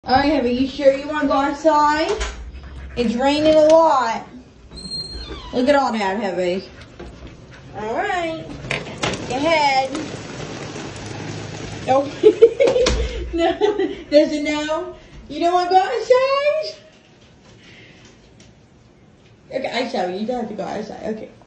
Alright, Heavy, you sure you want to go outside? It's raining a lot. Look at all that, Heavy. Alright. Go ahead. Oh. No. Does it no? You don't want to go outside? Okay, I show you. You don't have to go outside. Okay.